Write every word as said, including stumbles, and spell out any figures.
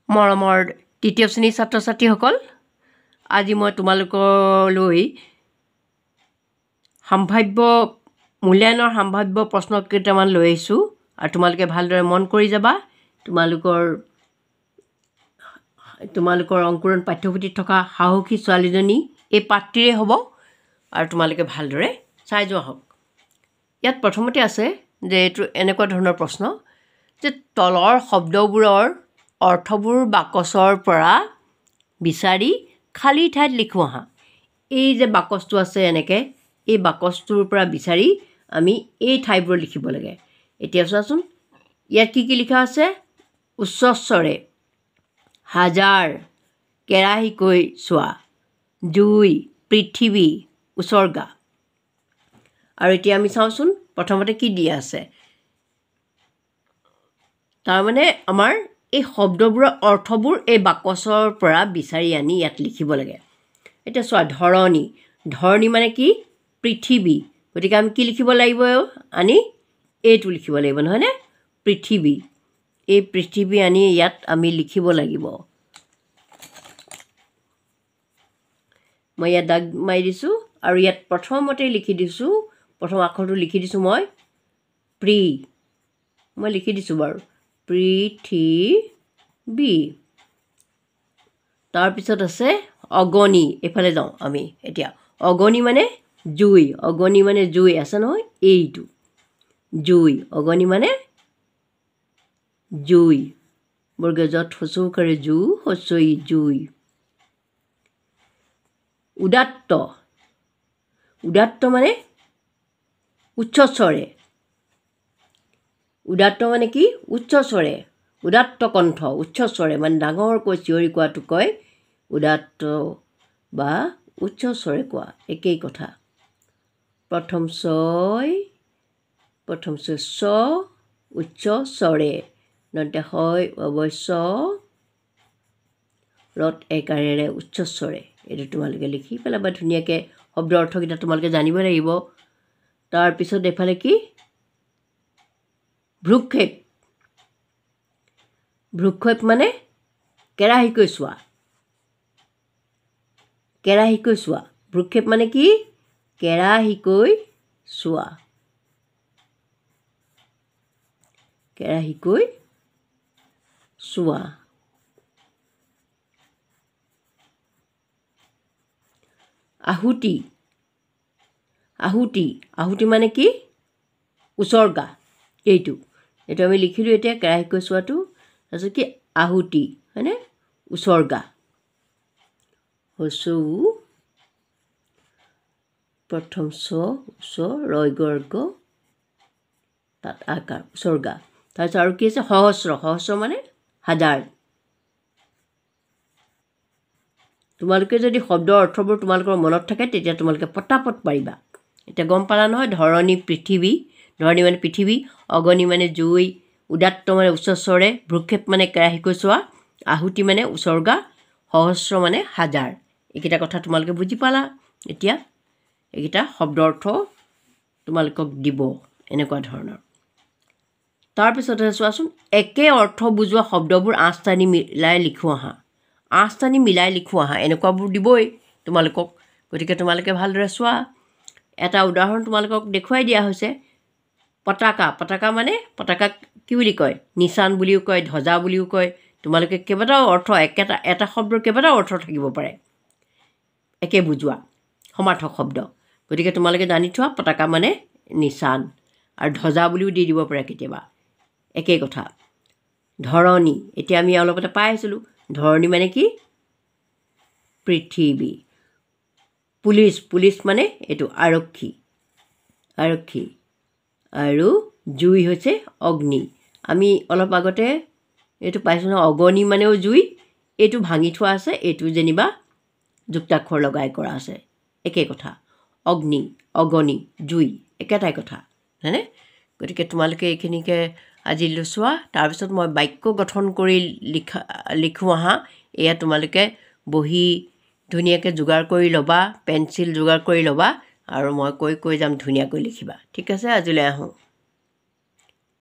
মৰমৰ তৃতীয় শ্ৰেণীৰ ছাত্ৰ ছাত্ৰীসকল, আজি মই তোমালোকলৈ সম্ভাৱ্য মূল্যায়নৰ সম্ভাৱ্য প্ৰশ্ন কেইটামান লৈ আহিছোঁ আৰু তোমালোকে ভালদৰে মন কৰি যাবা। তোমালোকৰ তোমালোকৰ অংকুৰণ পাঠ্যপুথিত থকা সাহসী ছোৱালীজনী এই পাঠটিৰে হ'ব আৰু তোমালোকে ভালদৰে চাই যোৱা হওক। ইয়াত প্ৰথমতে আছে যে এইটো এনেকুৱা ধৰণৰ প্ৰশ্ন যে তলৰ শব্দবোৰৰ অৰ্থবোৰ বাকচৰ পৰা বিচাৰি খালী ঠাইত লিখোঁ আহা। এই যে বাকচটো আছে এনেকৈ, এই বাকচটোৰ পৰা বিচাৰি আমি এই ঠাইবোৰ লিখিব লাগে। এতিয়া চোৱাচোন, ইয়াত কি কি লিখা আছে? উচ্চস্বৰে, হাজাৰ, কেৰাহীকৈ চোৱা, জুই, পৃথিৱী, উচৰ্গা। আৰু এতিয়া আমি চাওঁচোন প্ৰথমতে কি দিয়া আছে। তাৰমানে আমাৰ এই শব্দবোৰৰ অৰ্থবোৰ এই বাকচৰ পৰা বিচাৰি আনি ইয়াত লিখিব লাগে। এতিয়া চোৱা, ধৰণী, ধৰণী মানে কি? পৃথিৱী। গতিকে আমি কি লিখিব লাগিব? আনি এইটো লিখিব লাগিব, নহয়নে? পৃথিৱী। এই পৃথিৱী আনি ইয়াত আমি লিখিব লাগিব। মই ইয়াত দাগ মাৰি দিছোঁ আৰু ইয়াত প্ৰথমতে লিখি দিছোঁ, প্ৰথম আখৰটো লিখি দিছোঁ মই প্ৰি। মই লিখি দিছোঁ বাৰু, পৃথিৱী। তাৰপিছত আছে অগণি। এইফালে যাওঁ আমি এতিয়া। অগণি মানে জুই, অগণি মানে জুই আছে নহয়, এইটো জুই। অগণি মানে জুই। বৰ্গজত হচৌকাৰে জু, হচৈ জুই। উদাত্ত, উদাত্ত মানে উচ্চস্বৰে। উদাত্ত মানে কি? উচ্চস্বৰে। উদাত্ত কণ্ঠ, উচ্চস্বৰে মানে ডাঙৰকৈ চিঞৰি কোৱাটো কয় উদাত্ত বা উচ্চস্বৰে কোৱা, একেই কথা। প্ৰথম ছয়, প্ৰথম ছয় চ, উচ্চস্বৰে। নন্তে হয় অৱশ্য ৰত একাৰেৰে উচ্চস্বৰে। এইটো তোমালোকে লিখি পেলাবা ধুনীয়াকৈ। শব্দৰ অৰ্থকেইটা তোমালোকে জানিব লাগিব। তাৰপিছত এইফালে কি? ভ্ৰূক্ষেপ। ভ্ৰূক্ষেপ মানে কেৰাহীকৈ চোৱা, কেৰাহীকৈ চোৱা। ভ্ৰূক্ষেপ মানে কি? কেৰাহীকৈ চোৱা, কেৰাহীকৈ চোৱা। আহুতি, আহুতি, আহুতি মানে কি? উচৰ্গা। এইটো এইটো আমি লিখিলোঁ এতিয়া, কেৰাহীকৈ চোৱাটো। তাৰপিছত কি? আহুতি হয়নে? উচৰ্গা। হচৌ, প্ৰথম চ, উচ, ৰয় গৰ্গ, তাত আকাৰ, উচৰ্গা। তাৰপিছত আৰু কি আছে? সহস্ৰ। সহস্ৰ মানে হাজাৰ। তোমালোকে যদি শব্দৰ অৰ্থবোৰ তোমালোকৰ মনত থাকে তেতিয়া তোমালোকে পটাপট পাৰিবা। এতিয়া গম পালা নহয়, ধৰণী পৃথিৱী, ধৰণী মানে পৃথিৱী, অগণি মানে জুই, উদাত্ত মানে উচ্চস্বৰে, ভ্ৰূক্ষেপ মানে কেৰাহীকৈ চোৱা, আহুতি মানে উচৰ্গা, সহস্ৰ মানে হাজাৰ। এইকেইটা কথা তোমালোকে বুজি পালা। এতিয়া এইকেইটা শব্দ অৰ্থ তোমালোকক দিব এনেকুৱা ধৰণৰ। তাৰপিছতে চোৱাচোন, একে অৰ্থ বুজোৱা শব্দবোৰ আঁচটানি মিলাই লিখোঁ আহা। আঁচটানি মিলাই লিখোঁ আহা, এনেকুৱাবোৰ দিবই তোমালোকক। গতিকে তোমালোকে ভালদৰে চোৱা। এটা উদাহৰণ তোমালোকক দেখুৱাই দিয়া হৈছে। পতাকা, পতাকা মানে পতাকাক কি বুলি কয়? নিচান বুলিও কয়, ধ্বজা বুলিও কয়। তোমালোকে কেইবাটাও অৰ্থ, একেটা এটা শব্দৰ কেইবাটাও অৰ্থ থাকিব পাৰে একে বুজোৱা সমাৰ্থক শব্দ। গতিকে তোমালোকে জানি থোৱা, পতাকা মানে নিচান, আৰু ধ্বজা বুলিও দি দিব পাৰে কেতিয়াবা, একেই কথা। ধৰণী, এতিয়া আমি অলপতে পাই আছিলোঁ, ধৰণী মানে কি? পৃথিৱী। পুলিচ, পুলিচ মানে এইটো আৰক্ষী, আৰক্ষী। আৰু জুই হৈছে অগ্নি। আমি অলপ আগতে এইটো পাইছোঁ নহয়, অগণি মানেও জুই। এইটো ভাঙি থোৱা আছে, এইটো যেনিবা যুক্তাক্ষৰ লগাই কৰা আছে, একেই কথা। অগ্নি, অগণি, জুই, একেটাই কথা, হয়নে? গতিকে তোমালোকে এইখিনিকে আজি চোৱা। তাৰপিছত মই বাক্য গঠন কৰি লিখা লিখোঁ আহা। এয়া তোমালোকে বহি ধুনীয়াকৈ যোগাৰ কৰি ল'বা, পেঞ্চিল যোগাৰ কৰি ল'বা, আৰু মই কৈ কৈ যাম, ধুনীয়াকৈ লিখিবা। ঠিক আছে, আজিলৈ আহোঁ।